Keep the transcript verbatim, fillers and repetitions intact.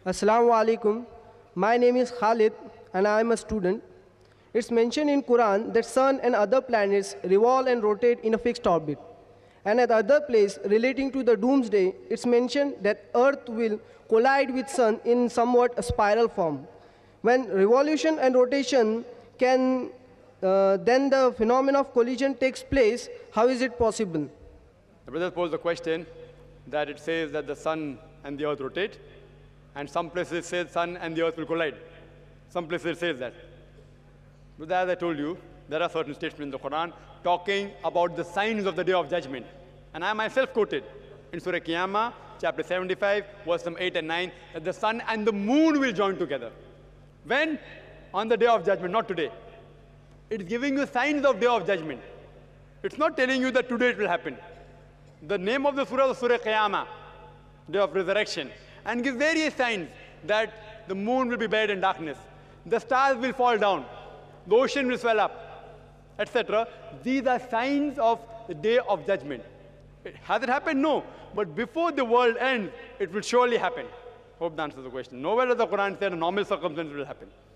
Assalamu alaikum. My name is Khalid and I am a student. It's mentioned in Quran that sun and other planets revolve and rotate in a fixed orbit. And at other place relating to the doomsday, it's mentioned that earth will collide with sun in somewhat a spiral form. When revolution and rotation can, uh, then the phenomenon of collision takes place, how is it possible? The brother posed the question that it says that the sun and the earth rotate, and some places it says sun and the earth will collide. Some places it says that. But as I told you, there are certain statements in the Quran talking about the signs of the day of judgment. And I myself quoted in Surah Qiyamah, chapter seventy-five, verse number eight and nine, that the sun and the moon will join together. When? On the day of judgment, not today. It is giving you signs of day of judgment. It's not telling you that today it will happen. The name of the surah is Surah Qiyamah, day of resurrection, and gives various signs that the moon will be buried in darkness, the stars will fall down, the ocean will swell up, et cetera. These are signs of the day of judgment. Has it happened? No. But before the world ends, it will surely happen. Hope that answers the question. Nowhere does the Quran say a normal circumstance will happen.